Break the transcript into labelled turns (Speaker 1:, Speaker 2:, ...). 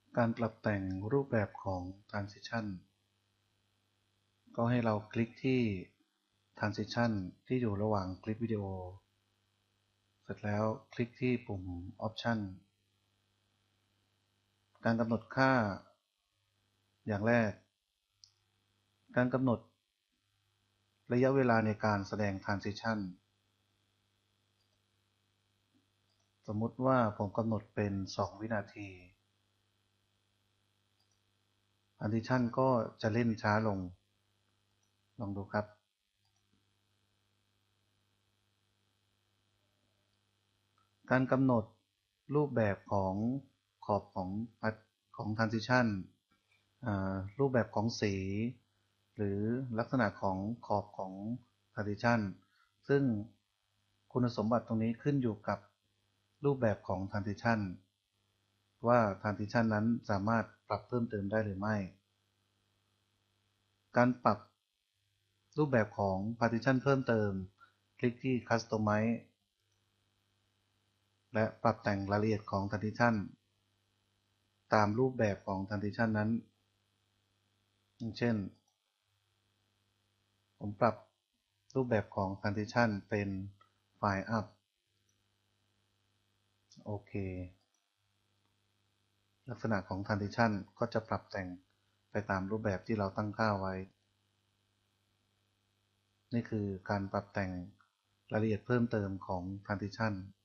Speaker 1: การปรับแต่งรูปแบบของ Transition ก็ให้เราคลิกที่ Transition ที่อยู่ระหว่างคลิปวิดีโอเสร็จแล้วคลิกที่ปุ่ม Option การกำหนดค่าอย่างแรกการกำหนดระยะเวลาในการแสดง Transition สมมุติว่าผมกำหนดเป็น2 วินาที Transition ก็จะเล่นช้าลงลองดูครับการกำหนดรูปแบบของขอบของ Transition รูปแบบของสีหรือลักษณะของขอบของ Transition ซึ่งคุณสมบัติตรงนี้ขึ้นอยู่กับรูปแบบของ Transition ว่า Transition นั้นสามารถปรับเพิ่มเติมได้หรือไม่การปรับรูปแบบของ Partition เพิ่มเติมคลิกที่ Customize และปรับแต่งรายละเอียดของ Transition ตามรูปแบบของ Transition นั้นอย่างเช่นผมปรับรูปแบบของ Transition เป็น File Up โอเคลักษณะของ Transition ก็จะปรับแต่งไปตามรูปแบบที่เราตั้งค่าไว้นี่คือการปรับแต่งรายละเอียดเพิ่มเติมของ Transition